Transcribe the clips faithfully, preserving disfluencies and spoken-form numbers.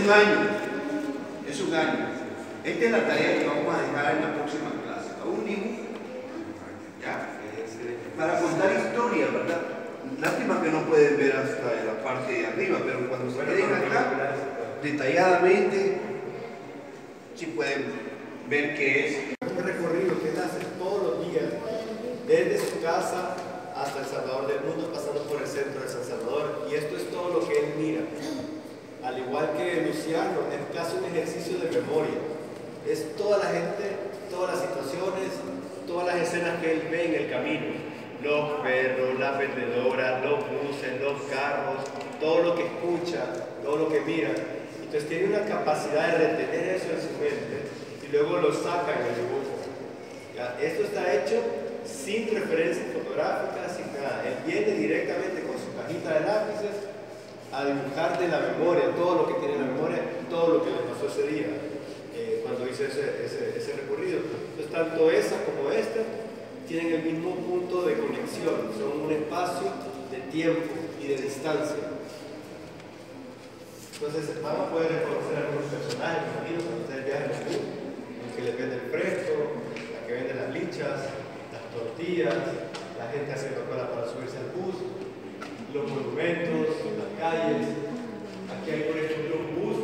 un año, es un año. Esta es la tarea que vamos a dejar en la próxima clase. A un dibujo, ¿ya? Para contar historia, ¿verdad? Lástima que no pueden ver hasta la parte de arriba, pero cuando se queden acá, detalladamente, sí pueden ver qué es. Un recorrido que él hace todos los días, desde su casa hasta El Salvador del Mundo, pasando por el centro de San Salvador, y esto es todo lo que él mira. Al igual que Luciano, es casi un ejercicio de memoria. Es toda la gente, todas las situaciones, todas las escenas que él ve en el camino. Los perros, las vendedoras, los buses, los carros, todo lo que escucha, todo lo que mira. Entonces tiene una capacidad de retener eso en su mente y luego lo saca en el dibujo. ¿Ya? Esto está hecho sin referencias fotográficas, sin nada. Él viene directamente con su cajita de lápices a dibujar de la memoria, todo lo que tiene en la memoria, todo lo que le pasó ese día, eh, cuando hizo ese, ese, ese recorrido. Entonces, tanto esa como esta tienen el mismo punto de conexión, son un espacio de tiempo y de distancia. Entonces, van a poder reconocer algunos personajes, me imagino, cuando ustedes viajan en el bus, el que les vende el fresco, la que vende las lichas, las tortillas, la gente haciendo cola para subirse al bus, los monumentos, las calles. Aquí hay, por ejemplo, un bus.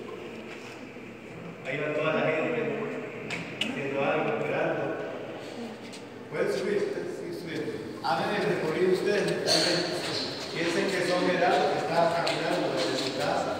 Ahí va toda la gente haciendo algo, esperando. Pueden subir, ustedes siguen subiendo. Hagan el recorrido ustedes. Piensen que son Gerardo que estaba caminando desde su casa.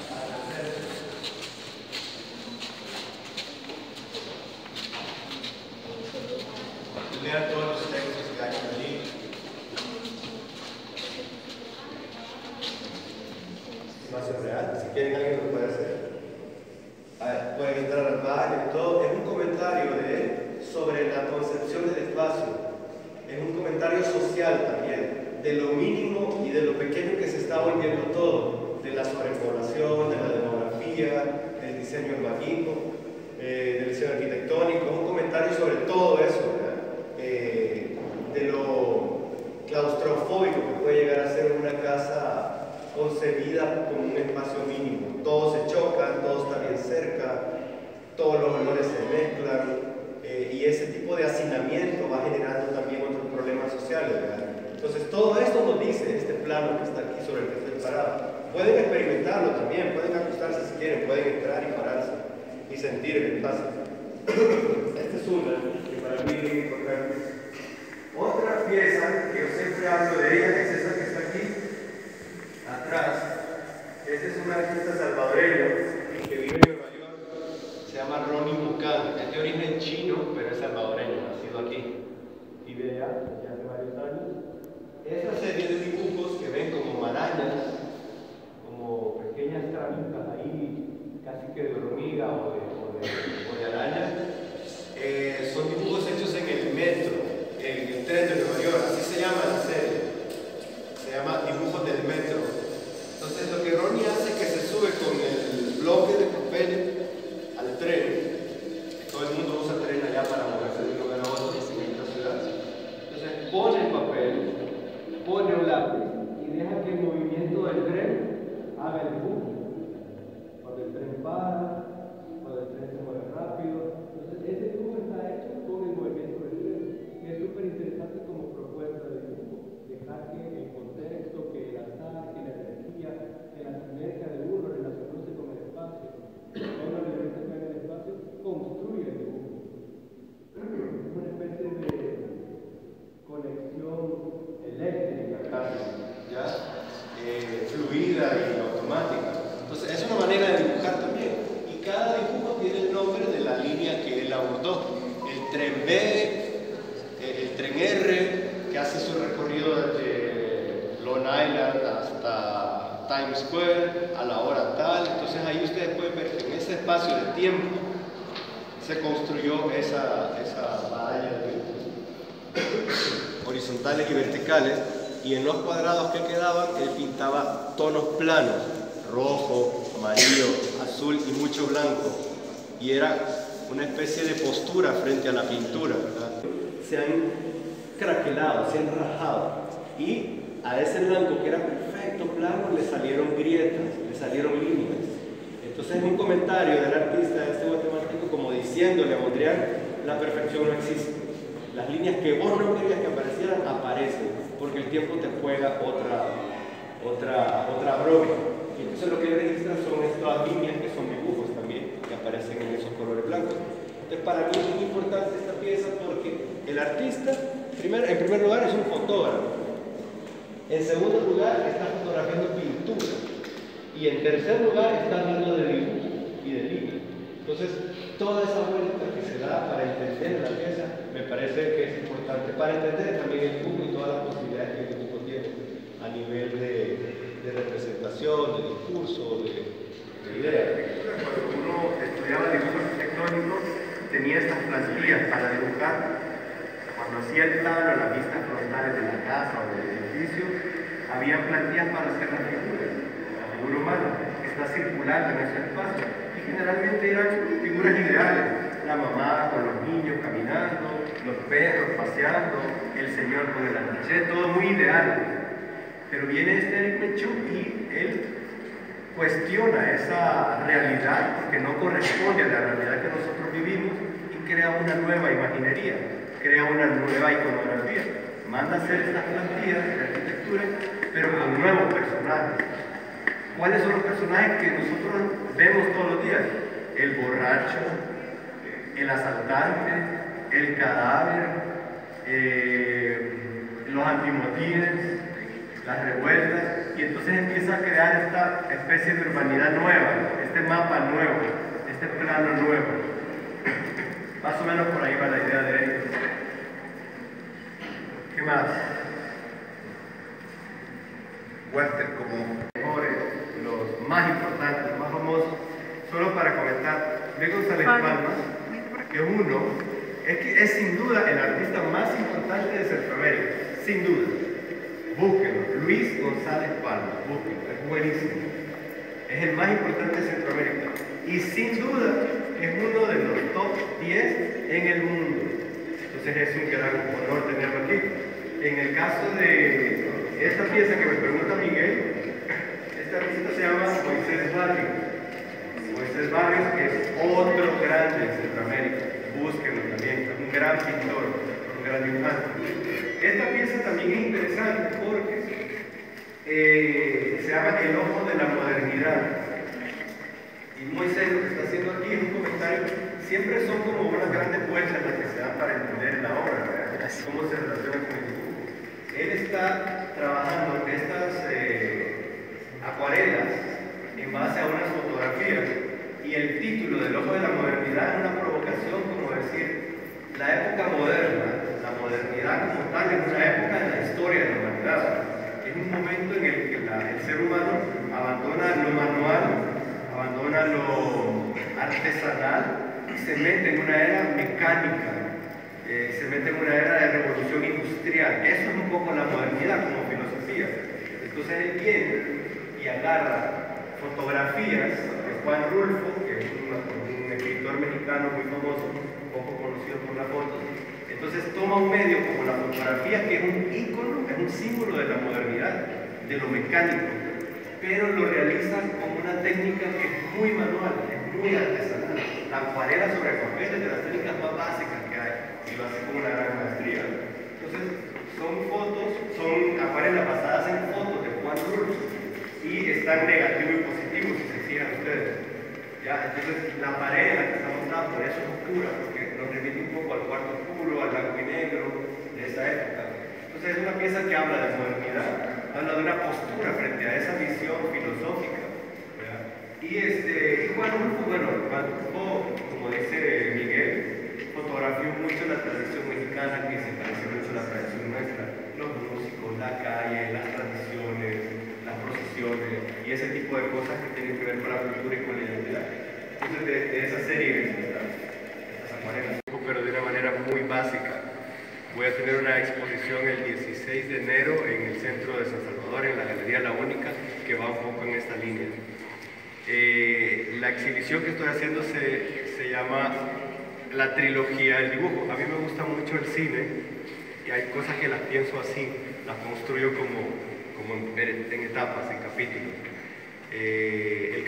Lean todos los textos que hay allí. Información real, si quieren alguien lo puede hacer. A ver, pueden entrar al baño y todo. Es un comentario de él sobre la concepción del espacio. Es un comentario social también, de lo mínimo y de lo pequeño que se está volviendo todo, de la sobrepoblación, de la demografía, del diseño urbanístico, eh, del diseño arquitectónico. Es un comentario sobre todo eso, ¿verdad? Eh, de lo claustrofóbico que puede llegar a ser una casa concebida como un espacio mínimo. Todos se chocan, todos están bien cerca, todos los olores se mezclan, eh, y ese tipo de hacinamiento va generando también otros problemas sociales, ¿verdad? Entonces todo esto nos dice este plano que está aquí sobre el que estoy parado. Pueden experimentarlo también, pueden acostarse si quieren, pueden entrar y pararse y sentir el espacio. Esta es una que para mí es muy importante. Otra pieza que yo siempre hablo de ella, que es esa que está aquí atrás. Este es un artista salvadoreño que vive en Nueva York, se llama Ronnie Mucan, es de origen chino, pero es salvadoreño, nacido aquí. Vive allá, ya hace varios años. Esa serie de dibujos que ven como marañas, como pequeñas tramitas ahí, casi que de hormiga o de, o de, o de araña, eh, son dibujos hechos en el metro, en el tren de Nueva York, así se llama la serie. Se llama Dibujos del Metro. Entonces lo que Ronnie hace es que se sube con el bloque de papel al tren. Todo el mundo usa tren allá para moverse de un lugar a otro en esta ciudad. Entonces pone el papel, pone un lápiz y deja que el movimiento del tren haga el dibujo. Cuando el tren para, cuando el tren se mueve rápido. Entonces ese dibujo está hecho con el movimiento del tren. Y es súper interesante como propuesta de dibujo. Dejar que el contexto, que el azar, que la energía, que la sinergia de uno relacionándose con el espacio, con los elementos que hay en el espacio, construye el dibujo. Es una especie de conexión eléctrica casi, ¿ya? Eh, fluida y automática. Entonces es una manera de dibujar también. Y cada dibujo tiene el nombre de la línea que él abordó. El tren B, el tren R, que hace su recorrido desde Long Island hasta Times Square a la hora tal. Entonces ahí ustedes pueden ver que en ese espacio de tiempo se construyó esa, esa malla de dibujos horizontales y verticales, y en los cuadrados que quedaban él pintaba tonos planos, rojo, amarillo, azul y mucho blanco, y era una especie de postura frente a la pintura, ¿verdad? Se han craquelado, se han rajado, y a ese blanco que era perfecto plano le salieron grietas, le salieron líneas. Entonces es un comentario del artista, de este guatemalteco, como diciéndole a Mondrian, la perfección no existe. Las líneas que vos no querías que aparecieran, aparecen, porque el tiempo te juega otra, otra, otra broma. Y entonces lo que él registra son estas líneas que son dibujos también, que aparecen en esos colores blancos. Entonces para mí es muy importante esta pieza porque el artista, primer, en primer lugar, es un fotógrafo. En segundo lugar, está fotografiando pintura. Y en tercer lugar, está hablando de dibujo y de línea. Entonces, toda esa vuelta que se da para entender la pieza, me parece que es importante para entender también el dibujo y todas las posibilidades que el dibujo tiene a nivel de, de representación, de discurso, de, de idea. Cuando uno estudiaba dibujo arquitectónico, tenía estas plantillas para dibujar. Cuando hacía el plano, las vistas frontales de la casa o del edificio, había plantillas para hacer las figuras, la figura humana, que está circulando en ese espacio. Y generalmente eran figuras ideales. La mamá con los niños caminando, los perros paseando, el señor con el anochecer, todo muy ideal. Pero viene este Eric Mechuk y él cuestiona esa realidad porque no corresponde a la realidad que nosotros vivimos y crea una nueva imaginería, crea una nueva iconografía. Manda a hacer estas plantillas de arquitectura, pero con nuevos personajes. ¿Cuáles son los personajes que nosotros vemos todos los días? El borracho, el asaltante, el cadáver, eh, los antimotines, las revueltas, y entonces empieza a crear esta especie de urbanidad nueva, este mapa nuevo, este plano nuevo. Más o menos por ahí va la idea de él. ¿Qué más? Western como mejores, los más importantes, los más famosos, solo para comentar, Luis González Palma, que uno, es que es sin duda el artista más importante de Centroamérica, sin duda. Búsquenlo, Luis González Palma, búsquenlo, es buenísimo. Es el más importante de Centroamérica. Y sin duda es uno de los top diez en el mundo. Entonces es un gran honor tenerlo aquí. En el caso de esta pieza que me pregunta Miguel, esta artista se llama Moisés Barrios. Moisés Barrios, que es otro grande en Centroamérica. Búsquenlo también, es un gran pintor, un gran dibujante. Esta pieza también es interesante porque eh, se llama El ojo de la modernidad. Y Moisés lo que está haciendo aquí es un comentario, siempre son como unas grandes vueltas las que se dan para entender la obra, ¿verdad? Cómo se relaciona con el dibujo. Él está trabajando en estas eh, acuarelas en base a unas fotografías y el título del ojo de la modernidad es una provocación como decir la época moderna, la modernidad como tal es una época de la historia de la humanidad, es un momento en el que la, el ser humano abandona lo manual, abandona lo artesanal y se mete en una era mecánica. Eh, se mete en una era de revolución industrial. Eso es un poco la modernidad como filosofía. Entonces él viene y agarra fotografías de Juan Rulfo, que es un, un escritor mexicano muy famoso, poco conocido por la foto. Entonces toma un medio como la fotografía, que es un ícono, es un símbolo de la modernidad, de lo mecánico, pero lo realiza con una técnica que es muy manual, es muy artesanal. La acuarela sobre papel es de las técnicas más básicas que hay y lo hace con una gran maestría. Entonces, son fotos, son acuarelas basadas en fotos de Juan Rulfo y están negativo y positivo, si se fijan ustedes. ¿Ya? Entonces, la pared en la que está montada por eso es oscura, porque nos remite un poco al cuarto oscuro, al blanco y negro de esa época. Entonces, es una pieza que habla de modernidad, habla de una postura frente a esa visión filosófica. ¿Verdad? Y este, Juan Rulfo, bueno, Juan Rulfo, como dice Miguel, fotografió mucho la tradición mexicana, que se parece mucho a la tradición nuestra, los músicos, la calle, las tradiciones, las procesiones y ese tipo de cosas que tienen que ver con la cultura y con la identidad. Entonces, de, de esa serie de estas acuarelas, pero de una manera muy básica. Voy a tener una exposición el dieciséis de enero en el centro de San Salvador, en la Galería La Única, que va un poco en esta línea. Eh, la exhibición que estoy haciendo se, se llama La Trilogía del Dibujo. A mí me gusta mucho el cine y hay cosas que las pienso así, las construyo como, como en, en etapas, en capítulos. Eh, el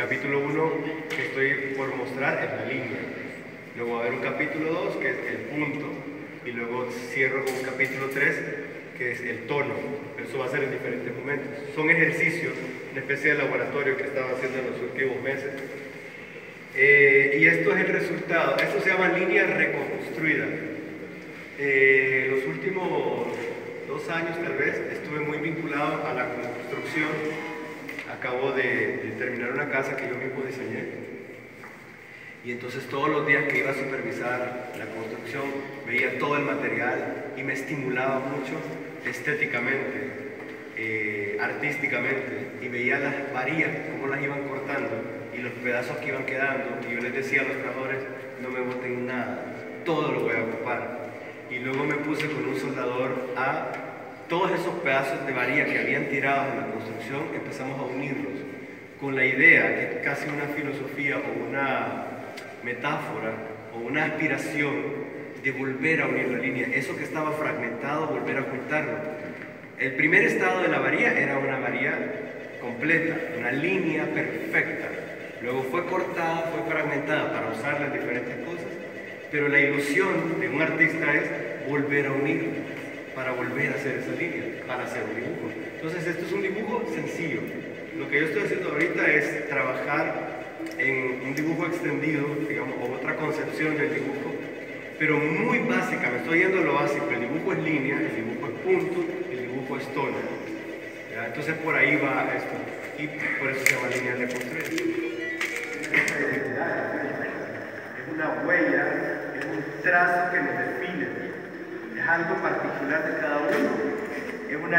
capítulo uno que estoy por mostrar es la línea. Luego va a haber un capítulo dos que es el punto. Y luego cierro con un capítulo tres que es el tono. Eso va a ser en diferentes momentos. Son ejercicios, una especie de laboratorio que estaba haciendo en los últimos meses. Eh, y esto es el resultado. Esto se llama línea reconstruida. Eh, los últimos dos años tal vez estuve muy vinculado a la construcción. Acabo de, de terminar una casa que yo mismo diseñé. Y entonces todos los días que iba a supervisar la construcción veía todo el material y me estimulaba mucho estéticamente, eh, artísticamente, y veía las varillas, cómo las iban cortando y los pedazos que iban quedando, y yo les decía a los trabajadores, no me boten nada, todo lo voy a ocupar. Y luego me puse con un soldador a todos esos pedazos de varilla que habían tirado en la construcción, empezamos a unirlos con la idea, que es casi una filosofía o una metáfora o una aspiración de volver a unir la línea, eso que estaba fragmentado, volver a juntarlo. El primer estado de la varilla era una varilla completa, una línea perfecta. Luego fue cortada, fue fragmentada para usarla en diferentes cosas, pero la ilusión de un artista es volver a unirla, para volver a hacer esa línea, para hacer un dibujo. Entonces esto es un dibujo sencillo. Lo que yo estoy haciendo ahorita es trabajar en un dibujo extendido, digamos, o otra concepción del dibujo, pero muy básica, me estoy yendo a lo básico. El dibujo es línea, el dibujo es punto, el dibujo es tono. ¿Ya? Entonces por ahí va esto, y por eso se llama línea de construir. Es una huella, es un trazo que nos define, es algo particular de cada uno, es una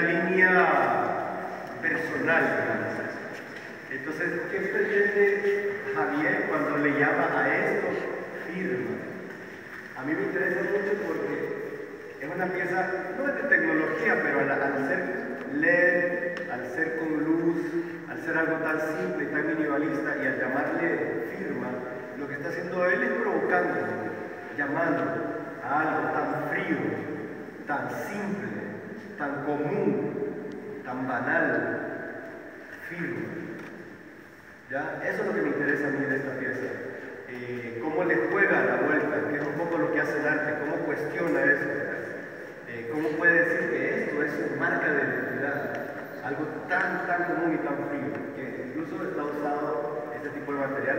línea personal, ¿verdad? Entonces, ¿qué pretende Javier cuando le llama a esto firma? A mí me interesa mucho porque es una pieza, no es de tecnología, pero al, al ser L E D, al ser con luz, al ser algo tan simple y tan minimalista, y al llamarle firma, lo que está haciendo él es provocando, llamando a algo tan frío, tan simple, tan común, tan banal, firma. ¿Ya? Eso es lo que me interesa a mí de esta pieza. Eh, cómo le juega la vuelta, que es un poco lo que hace el arte, cómo cuestiona eso. Eh, cómo puede decir que esto es su marca de identidad, algo tan, tan común y tan frío, que incluso está usado este tipo de material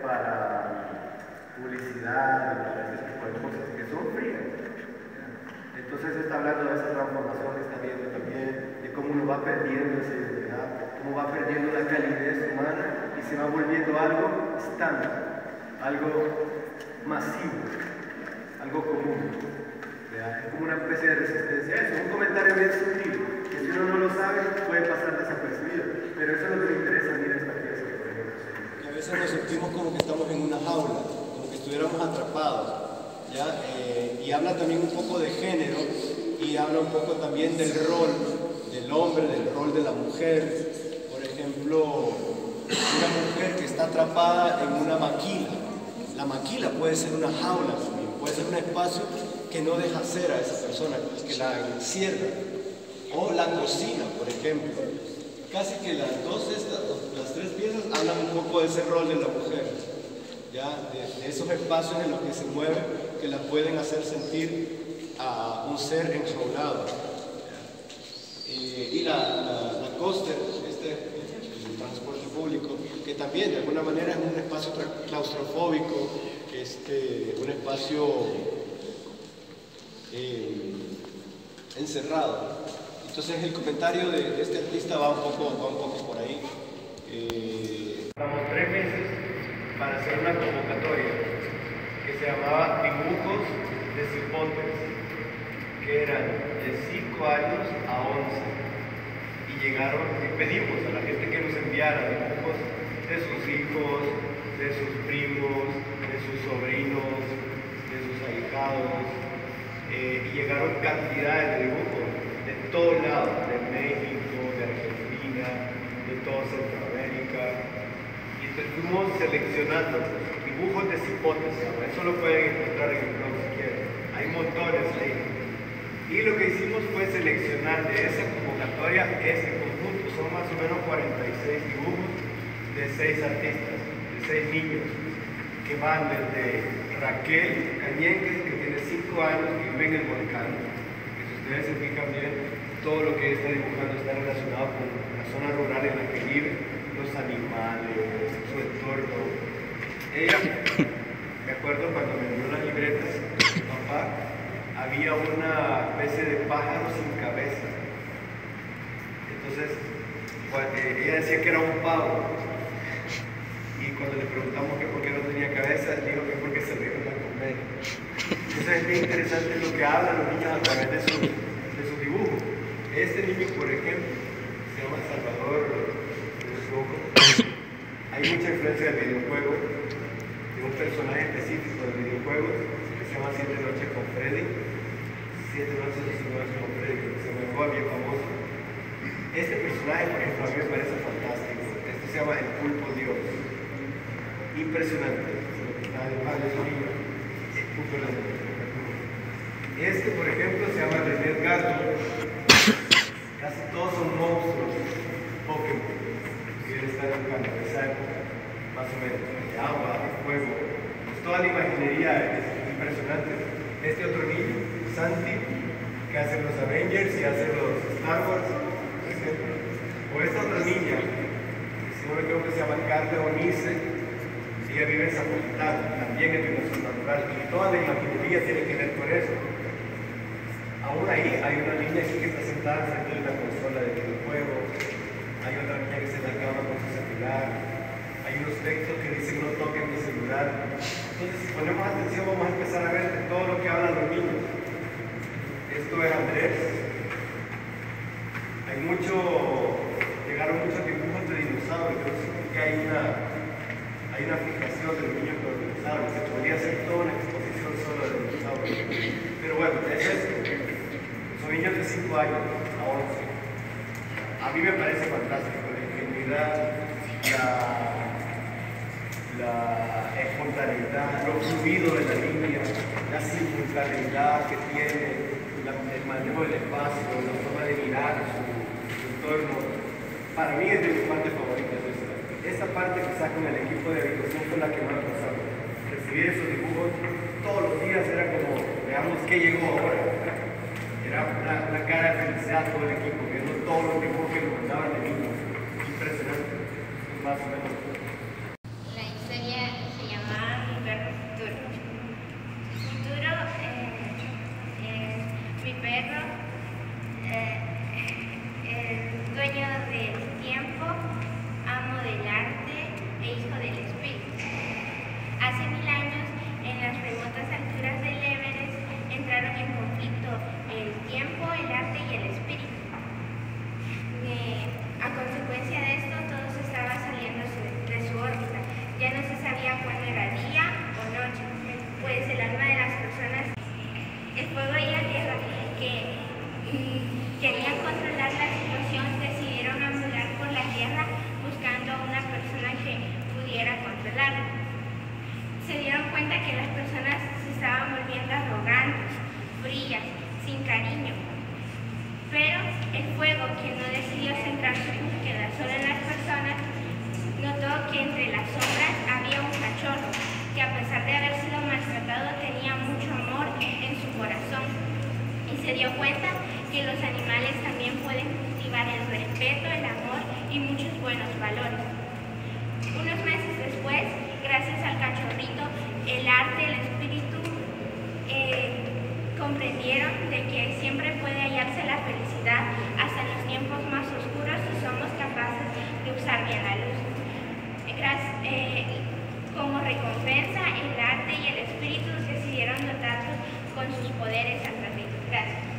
para publicidad y para este tipo de cosas que son frías. ¿Ya? Entonces está hablando de esa transformación que está viendo también, de cómo uno va perdiendo esa identidad, cómo va perdiendo la calidez humana y se va volviendo algo estándar, algo masivo, algo común. ¿Ya? Es como una especie de resistencia a eso. Es un comentario bien sutil, que si uno no lo sabe puede pasar desapercibido, pero eso es lo que me interesa a mí de esta pieza, por ejemplo. A veces nos sentimos como que estamos en una jaula, como que estuviéramos atrapados, ¿ya? Eh, y habla también un poco de género y habla un poco también del rol del hombre, del rol de la mujer. Por ejemplo, una mujer que está atrapada en una maquila. La maquila puede ser una jaula también, puede ser un espacio que no deja ser a esa persona, que la encierra. O la cocina, por ejemplo. Casi que las dos, estas, las tres piezas hablan un poco de ese rol de la mujer, ¿ya? De, de esos espacios en los que se mueve, que la pueden hacer sentir a un ser enjaulado. Eh, y la, la, la coaster, este, el transporte público, que también de alguna manera es un espacio claustrofóbico, este, un espacio eh, encerrado. Entonces el comentario de, de este artista va un poco, va un poco por ahí. Eh... Llevamos tres meses para hacer una convocatoria que se llamaba Dibujos de Cipotes, que eran de cinco años a once. Y llegaron, y pedimos a la gente que nos enviara dibujos de sus hijos, de sus primos, de sus sobrinos, de sus ahijados, eh, y llegaron cantidades de dibujos de todos lados, de México, de Argentina, de toda Centroamérica. Y entonces fuimos seleccionando dibujos de cipotes, eso lo pueden encontrar en el blog si quieren. Hay montones ahí. Y lo que hicimos fue seleccionar de esa convocatoria este conjunto, son más o menos cuarenta y seis dibujos de de seis artistas, de seis niños, que van desde Raquel Cañenque, que tiene cinco años y vive en el volcán. Que si ustedes se fijan bien, todo lo que ella está dibujando está relacionado con la zona rural en la que vive, los animales, su entorno. Ella, me acuerdo cuando me dio las libretas, mi papá, había una especie de pájaro sin cabeza. Entonces, ella decía que era un pavo. Y cuando le preguntamos que por qué no tenía cabeza, dijo que porque se rió en la comedia. Entonces es bien interesante lo que hablan los niños a través de sus de su dibujos. Este niño, por ejemplo, se llama Salvador Rojo. Hay mucha influencia del videojuego, de un personaje específico del videojuego, que se llama Siete Noches con Freddy. Siete Noches y Siete Noches con Freddy, que se me fue bien famoso. Este personaje, por ejemplo, a mí me parece fantástico. Este se llama El Pulpo Dios. Impresionante. Este, por ejemplo, se llama René Gato. Casi todos son monstruos Pokémon que él está educando en esa época, más o menos, de agua, de fuego. Pues toda la imaginería es impresionante. Este otro niño, Santi, que hace los Avengers y hace los Star Wars, por ejemplo. O esta otra niña, que si no me equivoco se llama Carla Onice. Ella vive en Zapotlán, también es de una zona rural, y toda la imaginería tiene que ver con eso. Aún ahí hay una niña aquí que está sentada frente de una consola de videojuegos, hay otra niña que se la cama con su celular, hay unos textos que dicen no toquen mi celular. Entonces, si ponemos atención, vamos a empezar a ver de todo lo que hablan los niños. Esto es Andrés. Hay mucho, llegaron muchos dibujos de dinosaurios, que hay una Hay una fijación de los niños con los dinosaurios, se podría hacer toda una exposición solo de dinosaurios. Pero bueno, es esto. Son niños de cinco años a once. A mí me parece fantástico la ingenuidad, la, la espontaneidad, lo fluido de la línea, la simultaneidad que tiene, la, el manejo del espacio, la forma de mirar su, su entorno. Para mí es de mis partes favoritas. Esa parte quizás con el equipo de habitación fue la que más pasaba. Recibir esos dibujos todos los días era como, veamos qué llegó ahora. Era una, una cara de felicidad todo el equipo, viendo todos los dibujos que nos mandaban de niños. Impresionante, más o menos. La historia se llama Mi perro Futuro. Futuro, eh, eh, mi perro, eh, es dueño del tiempo, amo del arte e hijo del espíritu. Hace mil años, en las remotas alturas del Everest, entraron en conflicto el tiempo, el arte y el espíritu. Eh, a consecuencia de esto, todo se estaba saliendo de su órbita. Ya no se sabía cuándo era día o noche, pues el alma de las personas, el fuego y la tierra, que mm, querían controlar la situación, decidieron amular por la tierra buscando a una persona que pudiera controlarlo. Se dieron cuenta que las personas se estaban volviendo arrogantes, frías, sin cariño. Pero el fuego, que no decidió centrar su búsqueda solo en las personas, notó que entre las sombras había un cachorro que, a pesar de haber sido maltratado, tenía mucho amor en su corazón. Y se dio cuenta que los animales también pueden cultivar el respeto, el amor y muchos buenos valores. Unos meses después, gracias al cachorrito, el arte, el espíritu eh, comprendieron de que siempre puede hallarse la felicidad hasta en los tiempos más oscuros si somos capaces de usar bien la luz. Gracias, eh, como recompensa, el arte y el espíritu decidieron dotarlos con sus poderes a través. Gracias.